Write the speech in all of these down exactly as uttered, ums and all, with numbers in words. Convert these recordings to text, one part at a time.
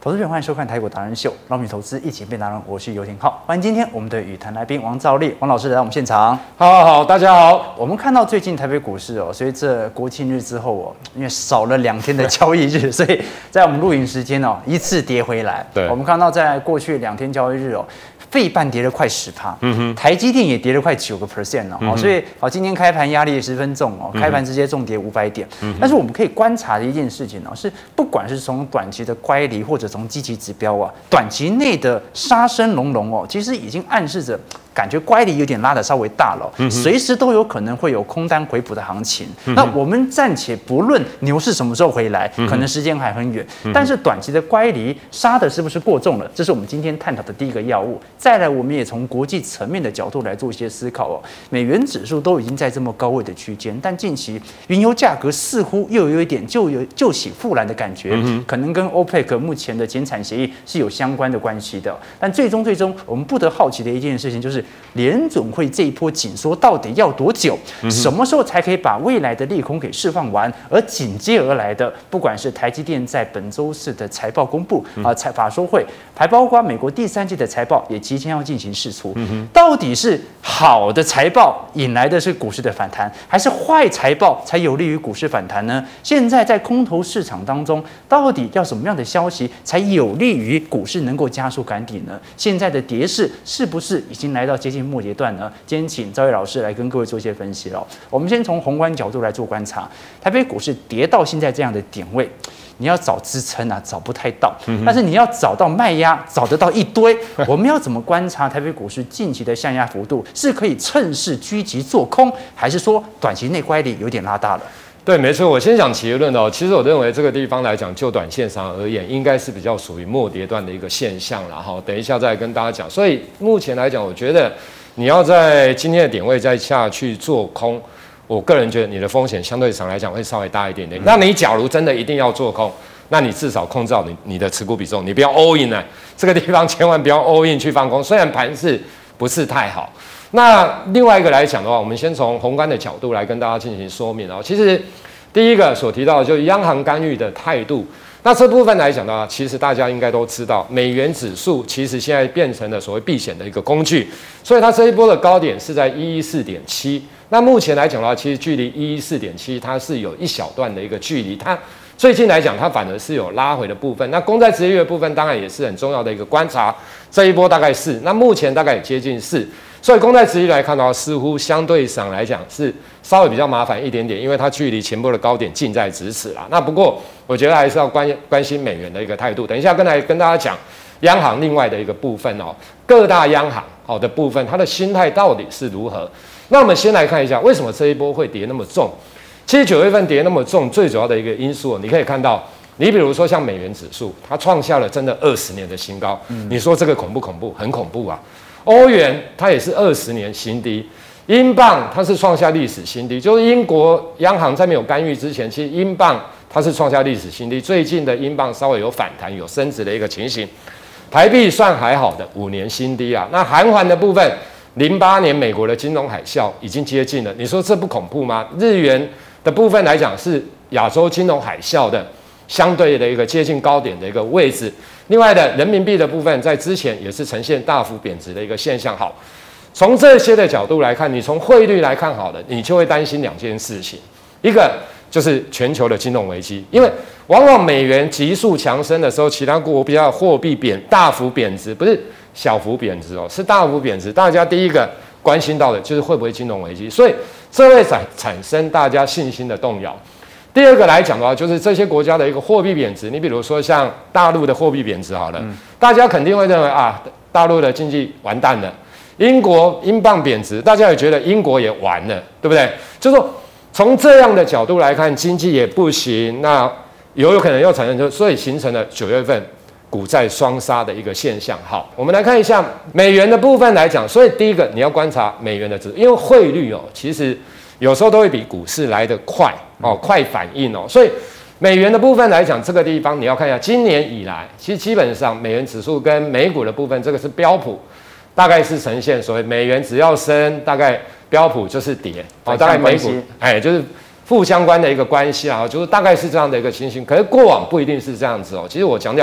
投资人欢迎收看台股达人秀，让我们与投资一起变达人。我是游廷浩，欢迎今天我们的语坛来宾王兆立王老师来到我们现场。 好好好，大家好。 我们看到最近台北股市哦，随着国庆日之后哦，因为少了两天的交易日，所以在我们录影时间哦，一次跌回来。 对， 我们看到在过去两天交易日哦。费半跌了快十趴，嗯哼，台积电也跌了快九个 percent 哦，嗯、所以好，今天开盘压力十分重哦，开盘直接重跌五百点。嗯、但是我们可以观察的一件事情哦，是不管是从短期的乖离，或者从基期指标啊，短期内的杀声隆隆哦，其实已经暗示着。感觉乖离有点拉得稍微大了，随时都有可能会有空单回补的行情。嗯、那我们暂且不论牛市什么时候回来，可能时间还很远，嗯、但是短期的乖离杀的是不是过重了？这是我们今天探讨的第一个要务。再来，我们也从国际层面的角度来做一些思考哦。美元指数都已经在这么高位的区间，但近期原油价格似乎又有一点就有救起复燃的感觉，嗯、可能跟 O P E C 目前的减产协议是有相关的关系的。但最终最终，我们不得好奇的一件事情就是。联准会这一波紧缩到底要多久？什么时候才可以把未来的利空给释放完？而紧接而来的，不管是台积电在本周四的财报公布啊，财法说会，还包括美国第三季的财报也即将要进行释出。到底是好的财报引来的是股市的反弹，还是坏财报才有利于股市反弹呢？现在在空头市场当中，到底要什么样的消息才有利于股市能够加速赶底呢？现在的跌势是不是已经来到接近末阶段呢？今天请兆立老师来跟各位做一些分析了。我们先从宏观角度来做观察，台北股市跌到现在这样的点位，你要找支撑啊，找不太到；但是你要找到卖压，找得到一堆。我们要怎么观察台北股市近期的向压幅度？是可以趁势狙击做空，还是说短期内乖离有点拉大了？ 对，没错。我先讲结论哦。其实我认为这个地方来讲，就短线上而言，应该是比较属于末跌段的一个现象了哈。等一下再跟大家讲。所以目前来讲，我觉得你要在今天的点位再下去做空，我个人觉得你的风险相对上来讲会稍微大一点点。那你假如真的一定要做空，那你至少控制好你你的持股比重，你不要 all in 啊。这个地方千万不要 all in 去放空，虽然盘势不是太好。那另外一个来讲的话，我们先从宏观的角度来跟大家进行说明哦。其实第一个所提到的就是央行干预的态度。那这部分来讲的话，其实大家应该都知道，美元指数其实现在变成了所谓避险的一个工具，所以它这一波的高点是在一一四点七。那目前来讲的话，其实距离一一四点七它是有一小段的一个距离。它最近来讲，它反而是有拉回的部分。那公债殖利率的部分当然也是很重要的一个观察。这一波大概是，那目前大概也接近四。所以公债殖利率来看的话，似乎相对上来讲是稍微比较麻烦一点点，因为它距离前波的高点近在咫尺啦。那不过我觉得还是要关关心美元的一个态度。等一下跟来跟大家讲央行另外的一个部分哦，各大央行好的部分，它的心态到底是如何？那我们先来看一下为什么这一波会跌那么重。其实九月份跌那么重，最主要的一个因素，你可以看到。你比如说像美元指数，它创下了真的二十年的新高，嗯、你说这个恐不恐怖？很恐怖啊！欧元它也是二十年新低，英镑它是创下历史新低，就是英国央行在没有干预之前，其实英镑它是创下历史新低。最近的英镑稍微有反弹、有升值的一个情形，台币算还好的五年新低啊。那韩环的部分，零八年美国的金融海啸已经接近了，你说这不恐怖吗？日元的部分来讲是亚洲金融海啸的。相对的一个接近高点的一个位置，另外的人民币的部分，在之前也是呈现大幅贬值的一个现象。好，从这些的角度来看，你从汇率来看好了，你就会担心两件事情，一个就是全球的金融危机，因为往往美元急速强升的时候，其他国家的货币贬大幅贬值，不是小幅贬值哦，是大幅贬值。大家第一个关心到的就是会不会金融危机，所以这会产产生大家信心的动摇。第二个来讲的话，就是这些国家的一个货币贬值。你比如说像大陆的货币贬值好了，嗯、大家肯定会认为啊，大陆的经济完蛋了。英国英镑贬值，大家也觉得英国也完了，对不对？就是说从这样的角度来看，经济也不行，那有有可能又产生就，所以形成了九月份股债双杀的一个现象。好，我们来看一下美元的部分来讲，所以第一个你要观察美元的指数，因为汇率哦，其实有时候都会比股市来得快。哦，快反应哦，所以美元的部分来讲，这个地方你要看一下，今年以来，其实基本上美元指数跟美股的部分，这个是标普，大概是呈现所谓美元只要升，大概标普就是跌，哦，大概美股哎就是负相关的一个关系啊，就是大概是这样的一个情形。可是过往不一定是这样子哦，其实我强调，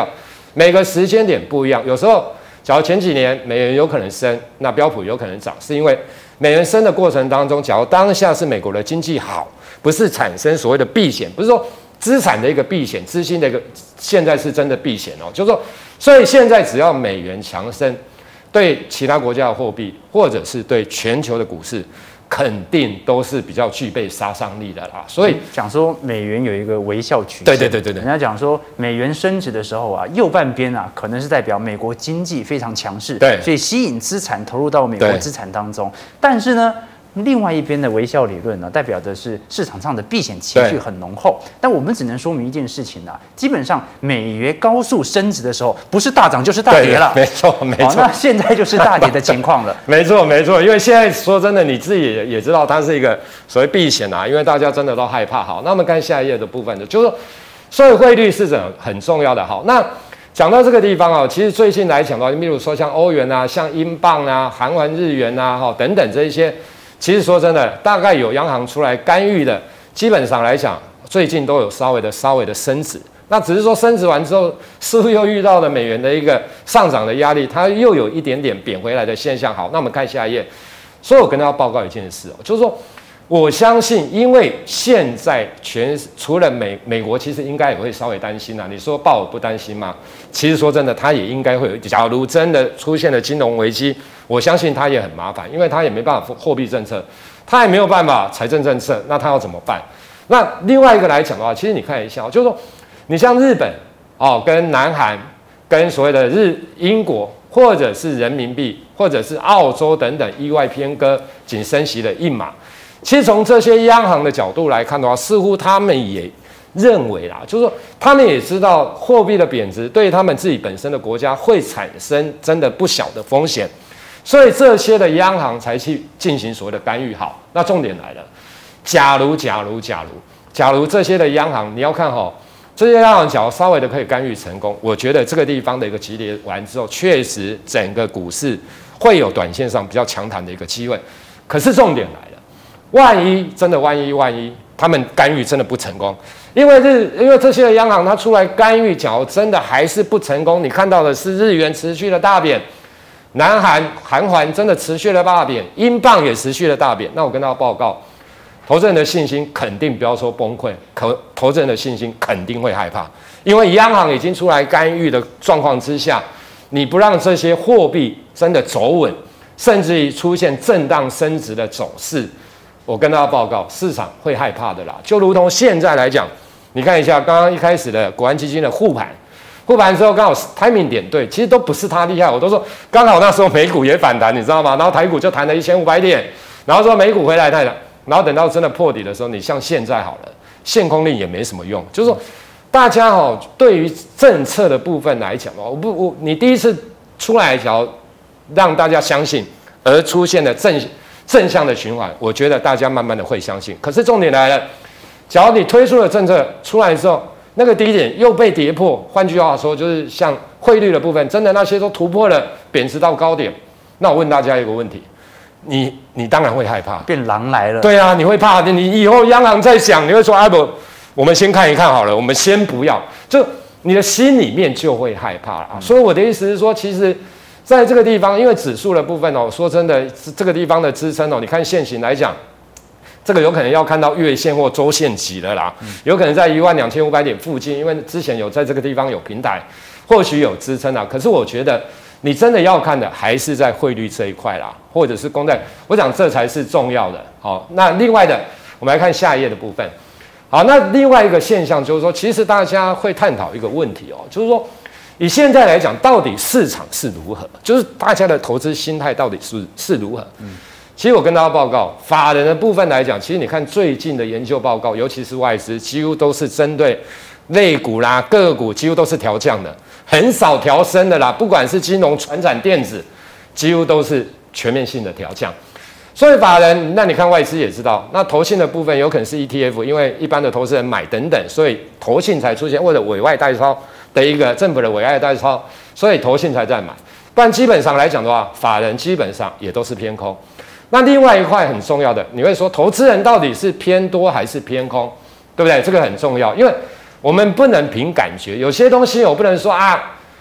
每个时间点不一样。有时候，假如前几年美元有可能升，那标普有可能涨，是因为美元升的过程当中，假如当下是美国的经济好，不是产生所谓的避险，不是说资产的一个避险，资金的一个，现在是真的避险哦，就是说，所以现在只要美元强升，对其他国家的货币，或者是对全球的股市，肯定都是比较具备杀伤力的啦。所以讲说美元有一个微笑曲线， 对对对对对， 人家讲说美元升值的时候啊，右半边啊可能是代表美国经济非常强势， 对， 所以吸引资产投入到美国资产当中，但是呢。另外一边的微笑理论呢，代表的是市场上的避险情绪很浓厚。但我们只能说明一件事情啊，基本上美元高速升值的时候，不是大涨就是大跌了。 没错，没错。 那现在就是大跌的情况了。 没错，没错。因为现在说真的，你自己也也知道，它是一个所谓避险啊，因为大家真的都害怕。好，那我们看下一页的部分的，就是说，所以汇率是很很重要的。好，那讲到这个地方啊，其实最近来讲的话，例如说像欧元啊、像英镑啊、韩元、日元啊，哈等等这一些。其实说真的，大概有央行出来干预的，基本上来讲，最近都有稍微的稍微的升值。那只是说升值完之后，似乎又遇到了美元的一个上涨的压力，它又有一点点贬回来的现象。好，那我们看下一页。所以我跟大家报告一件事哦，就是说，我相信，因为现在全除了美美国，其实应该也会稍微担心啊。你说鲍尔不担心吗？其实说真的，他也应该会有。假如真的出现了金融危机，我相信他也很麻烦，因为他也没办法货币政策，他也没有办法财政政策，那他要怎么办？那另外一个来讲的话，其实你看一下，就是说，你像日本哦，跟南韩，跟所谓的日英国，或者是人民币，或者是澳洲等等，意外偏鸽，仅升息了一码。其实从这些央行的角度来看的话，似乎他们也认为啦，就是说他们也知道货币的贬值对他们自己本身的国家会产生真的不小的风险，所以这些的央行才去进行所谓的干预。好，那重点来了，假如假如假如假如这些的央行，你要看哈，这些央行假如稍微的可以干预成功，我觉得这个地方的一个急跌完之后，确实整个股市会有短线上比较强弹的一个机会。可是重点来了。万一真的万一万一他们干预真的不成功，因为日因为这些的央行它出来干预，假如真的还是不成功，你看到的是日元持续的大贬，南韩韩元真的持续的大贬，英镑也持续的大贬，那我跟大家报告，投资人的信心肯定不要说崩溃，可投资人的信心肯定会害怕，因为央行已经出来干预的状况之下，你不让这些货币真的走稳，甚至于出现震荡升值的走势。我跟大家报告，市场会害怕的啦。就如同现在来讲，你看一下刚刚一开始的国安基金的护盘，护盘之后刚好 timing 点对，其实都不是他厉害，我都说刚好那时候美股也反弹，你知道吗？然后台股就弹了一千五百点，然后说美股回来太了，然后等到真的破底的时候，你像现在好了，限空令也没什么用，就是说大家哦，对于政策的部分来讲哦，我不我你第一次出来讲让大家相信，而出现了正。正向的循环，我觉得大家慢慢的会相信。可是重点来了，假如你推出了政策出来之后，那个低点又被跌破，换句话说，就是像汇率的部分，真的那些都突破了贬值到高点。那我问大家一个问题，你你当然会害怕， 变狼来了。 对啊，你会怕，你以后央行在想，你会说啊不，我们先看一看好了，我们先不要，就你的心里面就会害怕了。嗯、所以我的意思是说，其实。在这个地方，因为指数的部分哦，说真的，这个地方的支撑哦，你看现行来讲，这个有可能要看到月线或周线级的啦，嗯、有可能在一万两千五百点附近，因为之前有在这个地方有平台，或许有支撑啊。可是我觉得你真的要看的还是在汇率这一块啦，或者是公债，我想这才是重要的。好，那另外的，我们来看下一页的部分。好，那另外一个现象就是说，其实大家会探讨一个问题哦，就是说。以现在来讲，到底市场是如何？就是大家的投资心态到底是是如何？嗯，其实我跟大家报告，法人的部分来讲，其实你看最近的研究报告，尤其是外资，几乎都是针对类股啦、个股，几乎都是调降的，很少调升的啦。不管是金融、传产、电子，几乎都是全面性的调降。所以法人，那你看外资也知道，那投信的部分有可能是 E T F， 因为一般的投资人买等等，所以投信才出现或者委外代操。的一个政府的委外代操，所以投信才在买，不然基本上来讲的话，法人基本上也都是偏空。那另外一块很重要的，你会说投资人到底是偏多还是偏空，对不对？这个很重要，因为我们不能凭感觉，有些东西我不能说啊，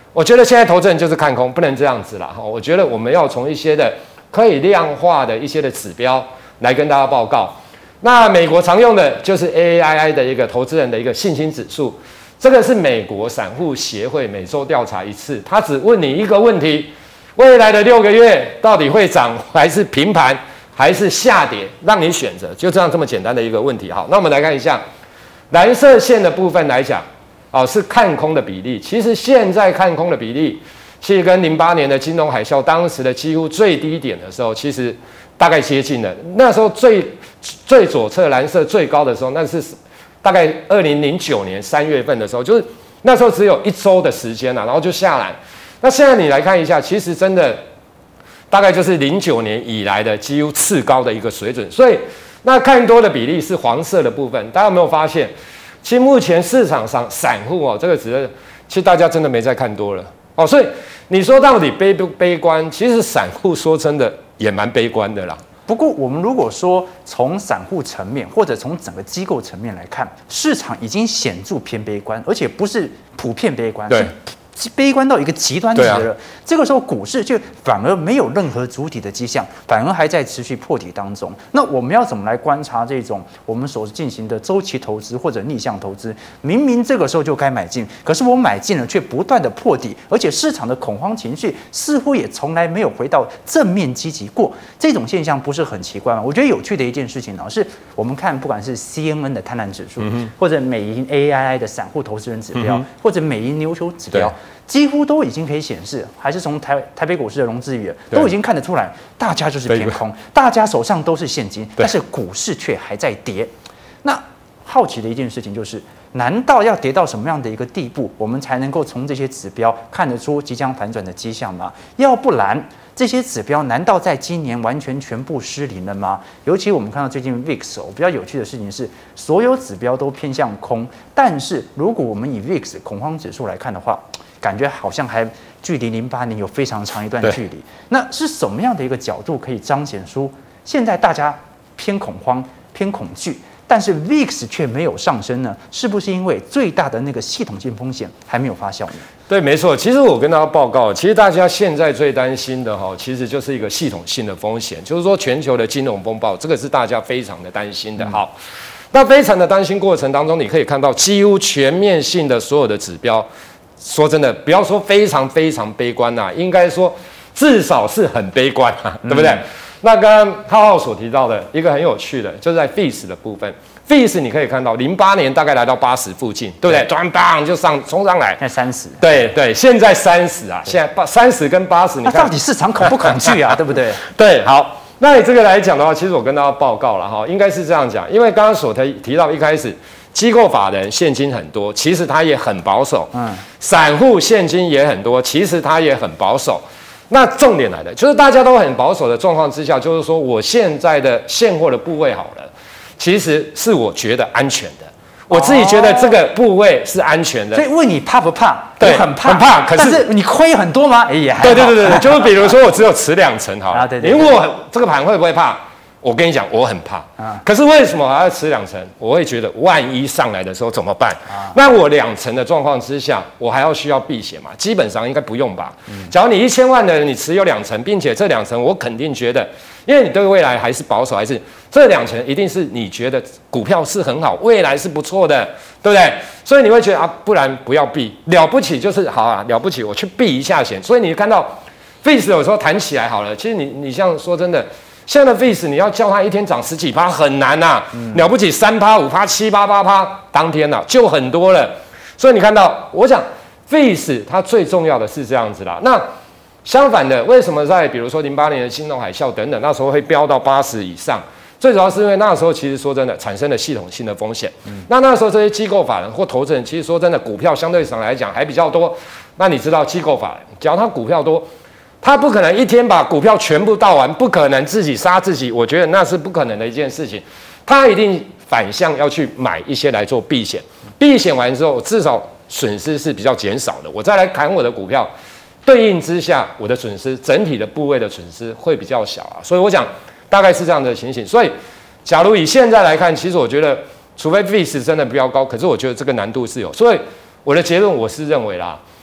我觉得现在投资人就是看空，不能这样子啦哈。我觉得我们要从一些的可以量化的一些的指标来跟大家报告。那美国常用的就是 A A I I 的一个投资人的一个信心指数，这个是美国散户协会每周调查一次，他只问你一个问题：未来的六个月到底会涨还是平盘还是下跌？让你选择，就这样这么简单的一个问题。好，那我们来看一下蓝色线的部分来讲。哦，是看空的比例。其实现在看空的比例，其实跟零八年的金融海啸当时的几乎最低点的时候，其实大概接近了。那时候最最左侧蓝色最高的时候，那是大概二零零九年三月份的时候，就是那时候只有一周的时间了、啊，然后就下来。那现在你来看一下，其实真的大概就是零九年以来的几乎次高的一个水准。所以那看多的比例是黄色的部分，大家有没有发现？其实目前市场上散户哦，这个指的，其实大家真的没再看多了哦，所以你说到底悲不悲观？其实散户说真的也蛮悲观的啦。 不过我们如果说从散户层面或者从整个机构层面来看，市场已经显著偏悲观，而且不是普遍悲观， 对。 悲观到一个极端值了， 啊、 这个时候股市就反而没有任何主体的迹象，反而还在持续破底当中。那我们要怎么来观察这种我们所进行的周期投资或者逆向投资？明明这个时候就该买进，可是我买进了却不断的破底，而且市场的恐慌情绪似乎也从来没有回到正面积极过。这种现象不是很奇怪吗？我觉得有趣的一件事情呢，是我们看不管是 C N N 的贪婪指数，嗯、或者美银 A I I 的散户投资人指标，嗯、或者美银牛熊指标。几乎都已经可以显示，还是从台台北股市的融资余额都已经看得出来，大家就是偏空，大家手上都是现金，但是股市却还在跌。那好奇的一件事情就是，难道要跌到什么样的一个地步，我们才能够从这些指标看得出即将反转的迹象吗？要不然，这些指标难道在今年完全全部失灵了吗？尤其我们看到最近 V I X 哦，比较有趣的事情是，所有指标都偏向空，但是如果我们以 V I X 恐慌指数来看的话，感觉好像还距离零八年有非常长一段距离。那是什么样的一个角度可以彰显出现在大家偏恐慌、偏恐惧，但是 V I X 却没有上升呢？是不是因为最大的那个系统性风险还没有发酵呢？ 对，没错。其实我跟大家报告，其实大家现在最担心的哈，其实就是一个系统性的风险，就是说全球的金融风暴，这个是大家非常的担心的。嗯、好，那非常的担心过程当中，你可以看到几乎全面性的所有的指标。说真的，不要说非常非常悲观呐、啊，应该说至少是很悲观啊，对不对？嗯、那刚刚浩浩所提到的一个很有趣的，就是在 F I S 的部分 ，F I S 你可以看到，零八年大概来到八十附近，对不对？咣当就上冲上来， 现在三十， 对对，现在三十啊，现在八三十跟八十，你看到底市场恐不恐惧啊？对不对？ 对，好，那你这个来讲的话，其实我跟大家报告了哈，应该是这样讲，因为刚刚所提提到一开始。机构法人现金很多，其实他也很保守。嗯，散户现金也很多，其实他也很保守。那重点来了，就是大家都很保守的状况之下，就是说我现在的现货的部位好了，其实是我觉得安全的。我自己觉得这个部位是安全的。 所以问你怕不怕？ 对， 很怕， 很怕。可是, 但是你亏很多吗？哎呀， 对对对对对，就是比如说我只有持两成好了， 啊、对对对你问我这个盘会不会怕？我跟你讲，我很怕啊。可是为什么还要持两成？我会觉得万一上来的时候怎么办？啊、那我两成的状况之下，我还要需要避险嘛？基本上应该不用吧。嗯、假如你一千万的人，你持有两成，并且这两成我肯定觉得，因为你对未来还是保守，还是这两成一定是你觉得股票是很好，未来是不错的，对不对？所以你会觉得啊，不然不要避，了不起就是好啊，了不起我去避一下险。所以你看到 F I S 有时候弹起来好了，其实你你像说真的。现在的 F I S 你要叫它一天涨十几趴很难呐、啊，嗯、了不起三趴、五趴、七八八趴，当天呐、啊、就很多了。所以你看到，我想 F I S 它最重要的是这样子啦。那相反的，为什么在比如说零八年的金融海啸等等，那时候会飙到八十以上？最主要是因为那时候其实说真的产生了系统性的风险。嗯、那那时候这些机构法人或投资人，其实说真的，股票相对上来讲还比较多。那你知道机构法人，只要他股票多。他不可能一天把股票全部倒完，不可能自己杀自己，我觉得那是不可能的一件事情。他一定反向要去买一些来做避险，避险完之后，至少损失是比较减少的。我再来砍我的股票，对应之下，我的损失整体的部位的损失会比较小啊。所以我想大概是这样的情形。所以，假如以现在来看，其实我觉得，除非 F I S 真的比较高，可是我觉得这个难度是有。所以我的结论我是认为啦。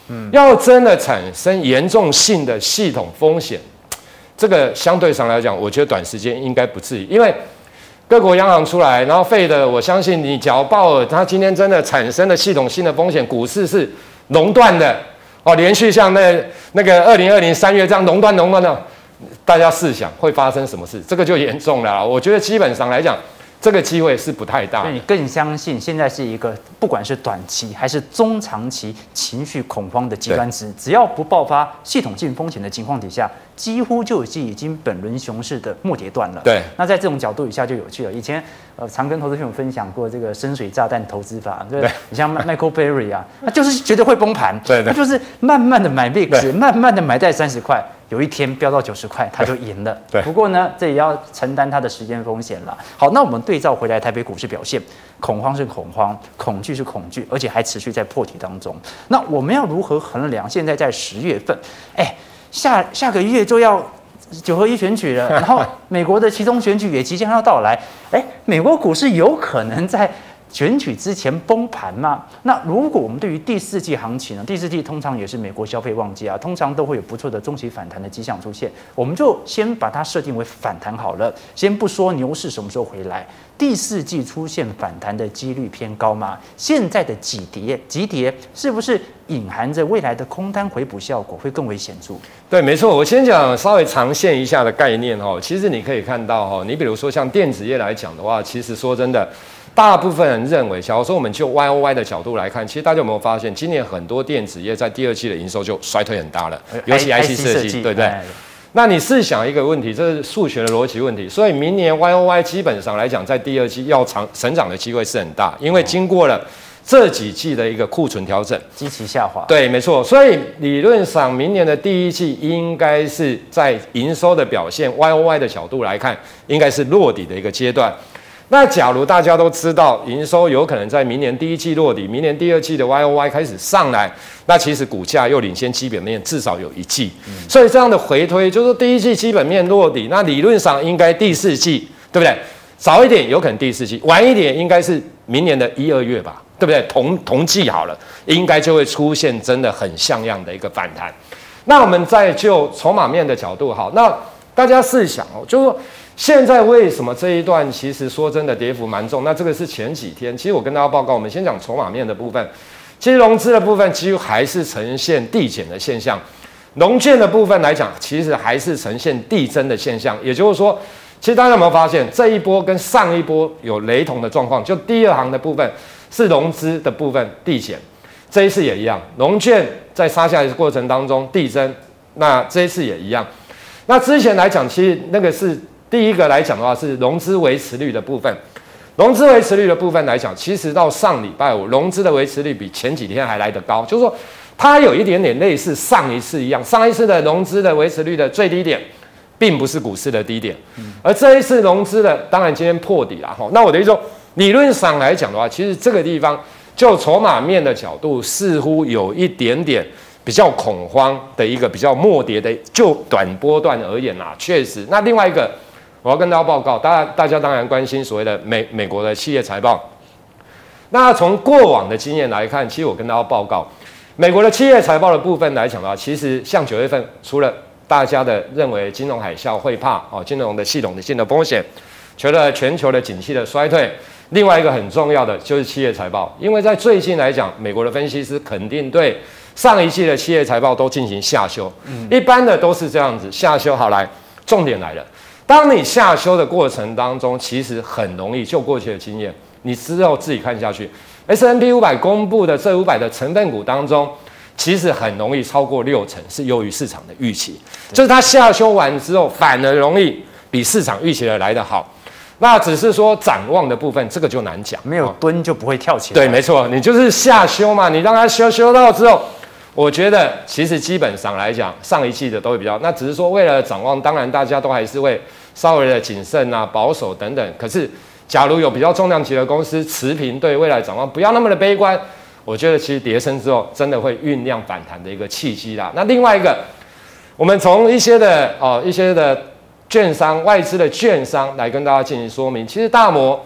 嗯，要真的产生严重性的系统风险，这个相对上来讲，我觉得短时间应该不至于，因为各国央行出来，然后费的，我相信你，假如鲍尔他今天真的产生了系统性的风险，股市是熔断的哦，连续像那那个二零二零三月这样熔断熔断的，大家试想会发生什么事？这个就严重了啦。我觉得基本上来讲，这个机会是不太大。 所以你更相信现在是一个不管是短期还是中长期情绪恐慌的极端值，只要不爆发系统性风险的情况底下，几乎就已经已经本轮熊市的末跌段了。 对， 那在这种角度以下就有趣了。以前呃常跟投资朋友分享过这个深水炸弹投资法，对，你像 Michael Berry 啊，他就是觉得会崩盘， 对， 他就是慢慢的买 V I X， 慢慢的买在三十块。有一天飙到九十块，他就赢了。 对， 不过呢，这也要承担他的时间风险了。好，那我们对照回来台北股市表现，恐慌是恐慌，恐惧是恐惧，而且还持续在破底当中。那我们要如何衡量？现在在十月份，哎，下下个月就要九合一选举了，然后美国的期中选举也即将要到来，哎，美国股市有可能在选举之前崩盘吗？那如果我们对于第四季行情呢？第四季通常也是美国消费旺季啊，通常都会有不错的中期反弹的迹象出现。我们就先把它设定为反弹好了，先不说牛市什么时候回来，第四季出现反弹的几率偏高吗？现在的急跌，急跌是不是隐含着未来的空单回补效果会更为显著？ 对，没错。我先讲稍微长线一下的概念哈，其实你可以看到哈，你比如说像电子业来讲的话，其实说真的。大部分人认为，假如说我们就 Y O Y 的角度来看，其实大家有没有发现，今年很多电子业在第二季的营收就衰退很大了，尤其 I C 设计，对不对？那你试想一个问题，这是数学的逻辑问题，所以明年 Y O Y 基本上来讲，在第二季要长成长的机会是很大，因为经过了这几季的一个库存调整， 基期下滑。 对，没错。所以理论上，明年的第一季应该是在营收的表现 Y O Y 的角度来看，应该是落底的一个阶段。那假如大家都知道营收有可能在明年第一季落底，明年第二季的 Y O Y 开始上来，那其实股价又领先基本面至少有一季，嗯、所以这样的回推就是说第一季基本面落底，那理论上应该第四季，对不对？早一点有可能第四季，晚一点应该是明年的一二月吧，对不对？同同季好了，应该就会出现真的很像样的一个反弹。那我们再就筹码面的角度，好，那大家试想哦，就是说。现在为什么这一段其实说真的跌幅蛮重？那这个是前几天，其实我跟大家报告，我们先讲筹码面的部分。其实融资的部分几乎还是呈现递减的现象，融券的部分来讲，其实还是呈现递增的现象。也就是说，其实大家有没有发现这一波跟上一波有雷同的状况？就第二行的部分是融资的部分递减，这一次也一样，融券在杀下来的过程当中递增，那这一次也一样。那之前来讲，其实那个是。第一个来讲的话是融资维持率的部分，融资维持率的部分来讲，其实到上礼拜五，融资的维持率比前几天还来得高，就是说它有一点点类似上一次一样，上一次的融资的维持率的最低点，并不是股市的低点，而这一次融资的，当然今天破底了哈。那我的意思说，理论上来讲的话，其实这个地方就筹码面的角度，似乎有一点点。比较恐慌的一个比较末跌的，就短波段而言啊，确实。那另外一个，我要跟大家报告，大家大家当然关心所谓的美美国的企业财报。那从过往的经验来看，其实我跟大家报告，美国的企业财报的部分来讲的话，其实像九月份，除了大家的认为金融海啸会怕哦，金融的系统性的风险，除了全球的景气的衰退，另外一个很重要的就是企业财报，因为在最近来讲，美国的分析师肯定对。上一季的企业财报都进行下修，嗯、一般的都是这样子下修。好，来，重点来了。当你下修的过程当中，其实很容易，就过去的经验，你之后自己看下去 ，S and P 五百公布的这五百的成分股当中，其实很容易超过六成是优于市场的预期，就是它下修完之后，反而容易比市场预期的来得好。那只是说展望的部分，这个就难讲， 没有蹲就不会跳起来。 对，没错，你就是下修嘛，你让它修修到之后。我觉得其实基本上来讲，上一季的都会比较，那只是说为了展望，当然大家都还是会稍微的谨慎啊、保守等等。可是，假如有比较重量级的公司持平对未来展望，不要那么的悲观，我觉得其实跌升之后，真的会酝酿反弹的一个契机啦。那另外一个，我们从一些的哦一些的券商、外资的券商来跟大家进行说明，其实大摩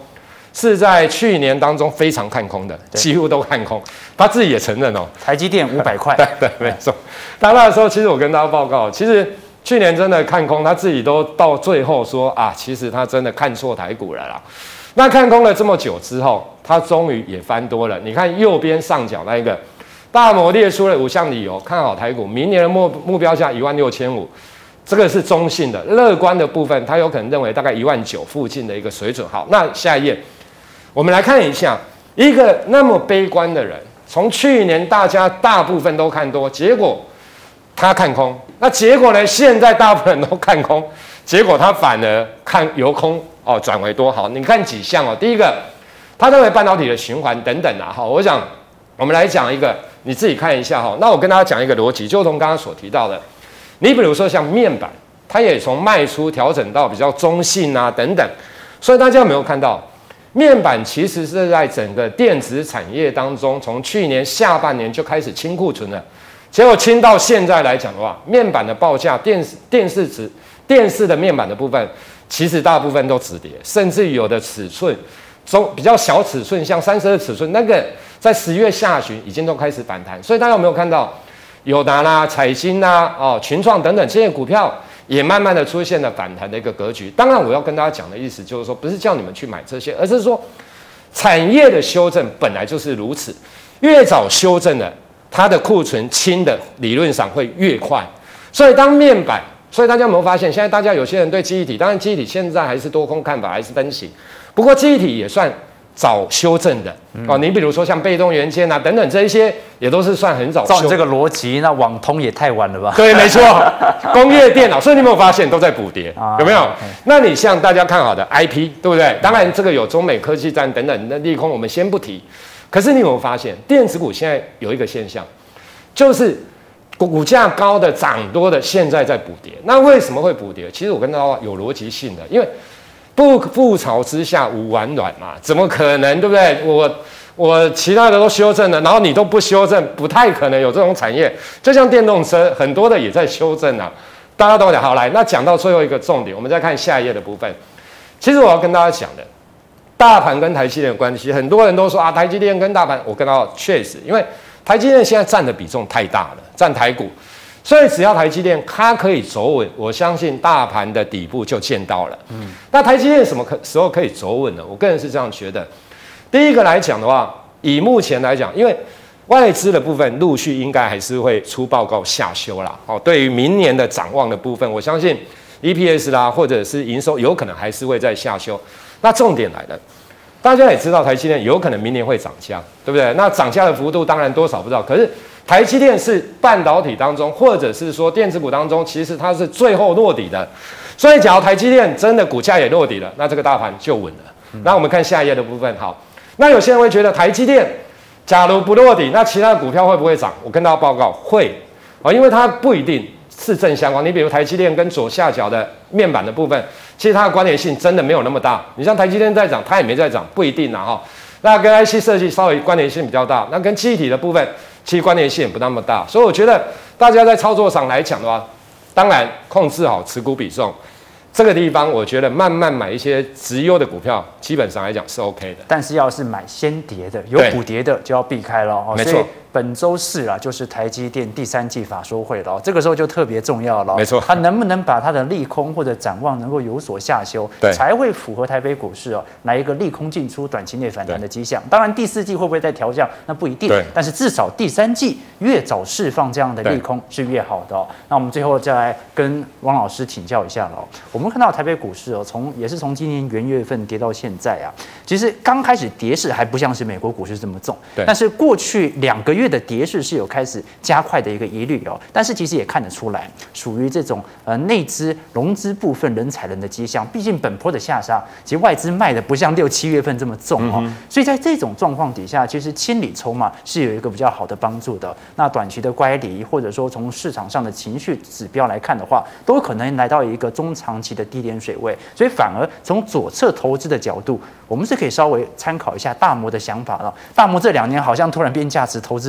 是在去年当中非常看空的，几乎都看空，他自己也承认哦。 台积电五百块， 对对，没错。他那时候其实我跟大家报告，其实去年真的看空，他自己都到最后说啊，其实他真的看错台股了啦。那看空了这么久之后，他终于也翻多了。你看右边上角那一个，大摩列出了五项理由看好台股，明年的目目标价一万六千五。这个是中性的，乐观的部分，他有可能认为大概一万九附近的一个水准。好，那下一页，我们来看一下，一个那么悲观的人，从去年大家大部分都看多，结果他看空，那结果呢？现在大部分人都看空，结果他反而看由空哦转为多。好，你看几项哦，第一个，他认为半导体的循环等等啊，哈，我想我们来讲一个，你自己看一下哈。那我跟大家讲一个逻辑，就从刚刚所提到的。你比如说像面板，它也从卖出调整到比较中性啊等等，所以大家有没有看到，面板其实是在整个电子产业当中，从去年下半年就开始清库存了，结果清到现在来讲的话，面板的报价，电视电视纸电视的面板的部分，其实大部分都止跌，甚至有的尺寸中比较小尺寸，像三十二尺寸那个，在十月下旬已经都开始反弹，所以大家有没有看到？友达啦、彩晶啦、哦、群创等等这些股票也慢慢的出现了反弹的一个格局。当然，我要跟大家讲的意思就是说，不是叫你们去买这些，而是说产业的修正本来就是如此，越早修正的，它的库存清的理论上会越快。所以当面板，所以大家有没有发现，现在大家有些人对记忆体，当然记忆体现在还是多空看法，还是分歧，不过记忆体也算早修正的哦，你比如说像被动元件啊等等这一些，也都是算很早修。 照你这个逻辑，那网通也太晚了吧？ 对，没错，工业电脑，所以你有没有发现都在补跌， 啊、 有没有？ okay. 那你像大家看好的 I P， 对不对？当然这个有中美科技战等等的利空，我们先不提。可是你有没有发现，电子股现在有一个现象，就是股价高的涨多的现在在补跌。那为什么会补跌？其实我跟大家有逻辑性的，因为不覆巢之下无完卵嘛，怎么可能，对不对？我我其他的都修正了，然后你都不修正，不太可能有这种产业。就像电动车，很多的也在修正啊。大家都讲好来，那讲到最后一个重点，我们再看下一页的部分。其实我要跟大家讲的，大盘跟台积电的关系，很多人都说啊，台积电跟大盘，我跟大家确实，因为台积电现在占的比重太大了，占台股。所以只要台积电它可以走稳，我相信大盘的底部就见到了。嗯，那台积电什么可时候可以走稳呢？我个人是这样觉得。第一个来讲的话，以目前来讲，因为外资的部分陆续应该还是会出报告下修啦。哦，对于明年的展望的部分，我相信 E P S 啦或者是营收有可能还是会在下修。那重点来了，大家也知道台积电有可能明年会涨价，对不对？那涨价的幅度当然多少不知道，可是台积电是半导体当中，或者是说电子股当中，其实它是最后落底的。所以，假如台积电真的股价也落底了，那这个大盘就稳了。嗯、那我们看下一页的部分，好，那有些人会觉得台积电假如不落底，那其他的股票会不会涨？我跟大家报告会啊，因为它不一定是正相关。你比如台积电跟左下角的面板的部分，其实它的关联性真的没有那么大。你像台积电在涨，它也没在涨，不一定啊哈。那跟 I C 设计稍微关联性比较大，那跟记忆体的部分。其实关联性也不那么大，所以我觉得大家在操作上来讲的话，当然控制好持股比重，这个地方我觉得慢慢买一些直优的股票，基本上来讲是 OK 的。 但是要是买先跌的，有补跌的就要避开了哦。 没错。 本周四啊，就是台积电第三季法说会了、哦，这个时候就特别重要了、哦。 没错， 它能不能把它的利空或者展望能够有所下修，才会符合台北股市哦来一个利空进出、短期内反弹的迹象。当然，第四季会不会再调降，那不一定。但是至少第三季越早释放这样的利空是越好的哦。那我们最后再来跟汪老师请教一下了、哦。我们看到台北股市哦，从也是从今年元月份跌到现在啊，其实刚开始跌势还不像是美国股市这么重，但是过去两个月的跌势是有开始加快的一个疑虑哦，但是其实也看得出来，属于这种呃内资融资部分人踩人的迹象。毕竟本波的下杀，其实外资卖的不像六七月份这么重哦，嗯、所以在这种状况底下，其实清理筹码是有一个比较好的帮助的。那短期的乖离，或者说从市场上的情绪指标来看的话，都有可能来到一个中长期的低点水位，所以反而从左侧投资的角度，我们是可以稍微参考一下大摩的想法了。大摩这两年好像突然变价值投资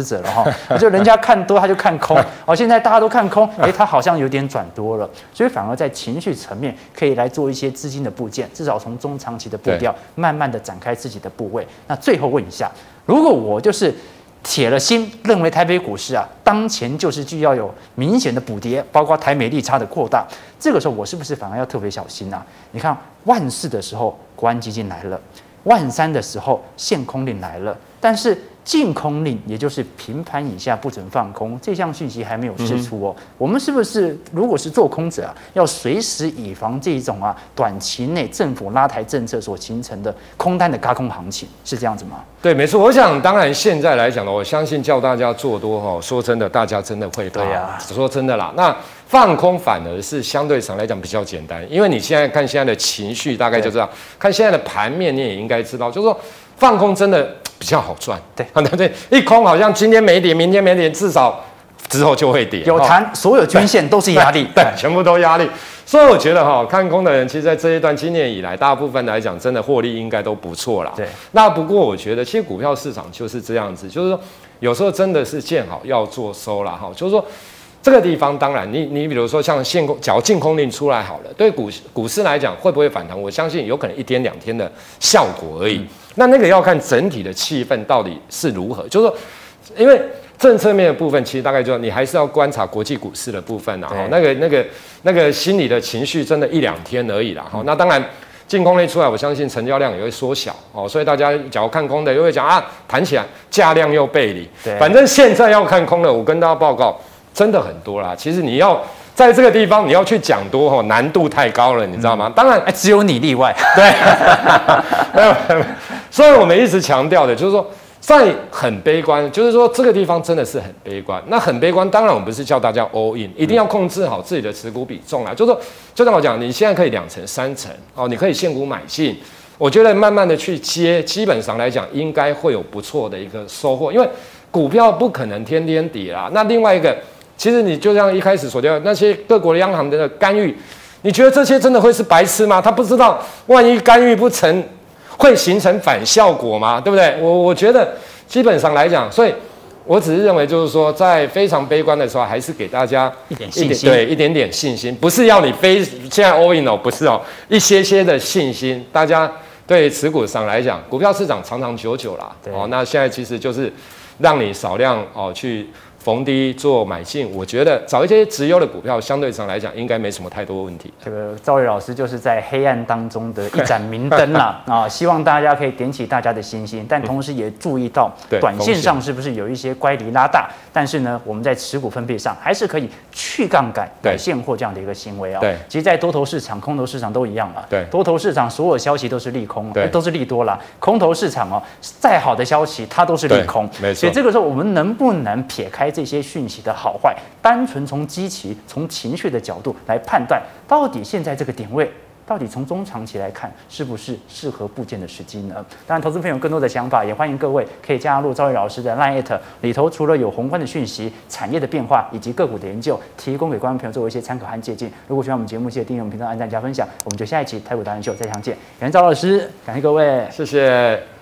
施者了哈，就人家看多他就看空，哦，现在大家都看空，哎，他好像有点转多了，所以反而在情绪层面可以来做一些资金的部件，至少从中长期的步调慢慢的展开自己的部位。那最后问一下，如果我就是铁了心认为台北股市啊，当前就是需要有明显的补跌，包括台美利差的扩大，这个时候我是不是反而要特别小心啊？你看万四的时候，国安基金来了。万三的时候，限空令来了，但是禁空令，也就是平盘以下不准放空，这项讯息还没有释出哦。嗯、我们是不是如果是做空者啊，要随时以防这种啊短期内政府拉抬政策所形成的空单的轧空行情，是这样子吗？ 对，没错。我想，当然现在来讲呢，我相信叫大家做多哈，说真的，大家真的会怕。对呀、啊，说真的啦，那。放空反而是相对上来讲比较简单，因为你现在看现在的情绪，大概就这样；看现在的盘面，你也应该知道，就是说放空真的比较好赚。对，对，一空好像今天没跌，明天没跌，至少之后就会跌。 有弹，所有均线都是压力， 对，全部都压力。所以我觉得哈，看空的人，其实在这一段今年以来，大部分来讲，真的获利应该都不错啦。对，那不过我觉得，其实股票市场就是这样子，就是说有时候真的是见好要做收啦，哈，就是说。这个地方当然你，你你比如说像限空，假如禁空令出来好了，对股股市来讲会不会反弹？我相信有可能一天两天的效果而已。嗯、那那个要看整体的气氛到底是如何。就是说，因为政策面的部分，其实大概就你还是要观察国际股市的部分啊。那个那个那个心理的情绪，真的一两天而已啦。嗯、那当然。禁空令出来，我相信成交量也会缩小哦，所以大家假如看空的又会讲啊，弹起来价量又背离。反正现在要看空的，我跟大家报告。真的很多啦，其实你要在这个地方你要去讲多吼，难度太高了，你知道吗？嗯、当然， 哎，只有你例外。 对，没有没有。所以我们一直强调的就是说，在很悲观，就是说这个地方真的是很悲观。那很悲观，当然我们不是叫大家 all in， 一定要控制好自己的持股比重啦。就是说，就像我讲，你现在可以两成、三成哦，你可以现股买进。我觉得慢慢的去接，基本上来讲，应该会有不错的一个收获，因为股票不可能天天跌啦。那另外一个。其实你就像一开始所讲，那些各国的央行的干预，你觉得这些真的会是白痴吗？他不知道万一干预不成，会形成反效果吗？对不对？我我觉得基本上来讲，所以我只是认为就是说，在非常悲观的时候，还是给大家一点信心， 对，一点点信心，不是要你非现在 all in 哦，不是哦，一些些的信心，大家对持股上来讲，股票市场长长久久啦，哦，那现在其实就是让你少量哦去。逢低做买进，我觉得找一些直优的股票，相对上来讲应该没什么太多问题。 这个赵伟老师就是在黑暗当中的一盏明灯啦啊！希望大家可以点起大家的信心，但同时也注意到短线上是不是有一些乖离拉大，但是呢，我们在持股分配上还是可以去杠杆、买现货这样的一个行为啊。对，其实，在多头市场、空头市场都一样啊。对，多头市场所有消息都是利空，都是利多啦。空头市场哦，再好的消息它都是利空，没错。所以这个时候我们能不能撇开这些讯息的好坏，单纯从基期、从情绪的角度来判断，到底现在这个点位，到底从中长期来看，是不是适合布件的时机呢？当然，投资朋友更多的想法，也欢迎各位可以加入赵伟老师的 LINE 里头，除了有宏观的讯息、产业的变化以及个股的研究，提供给观众朋友作为一些参考和借鉴。如果喜欢我们节目，记得订阅我们频道、按赞加分享。我们就下一期台股达人秀再相见。感谢赵老师，感谢各位， 谢谢。